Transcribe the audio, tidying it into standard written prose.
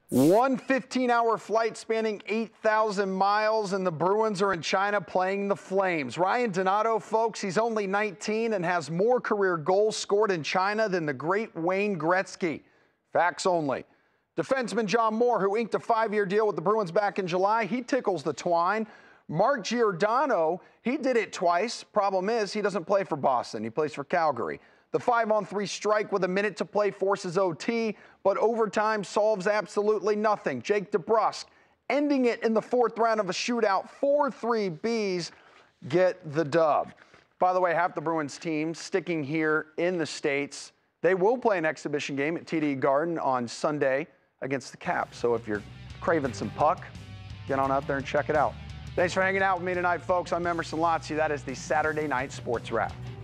One 15-hour flight spanning 8,000 miles, and the Bruins are in China playing the Flames. Ryan Donato, folks, he's only 19 and has more career goals scored in China than the great Wayne Gretzky. Facts only. Defenseman John Moore, who inked a 5-year deal with the Bruins back in July, he tickles the twine. Mark Giordano, he did it twice. Problem is, he doesn't play for Boston. He plays for Calgary. The 5-on-3 strike with a minute to play forces OT, but overtime solves absolutely nothing. Jake DeBrusk ending it in the 4th round of a shootout. 4-3 Bees get the dub. By the way, half the Bruins team sticking here in the States. They will play an exhibition game at TD Garden on Sunday against the Caps. So if you're craving some puck, get on out there and check it out. Thanks for hanging out with me tonight, folks. I'm Emerson Lotzia. That is the Saturday Night Sports Wrap.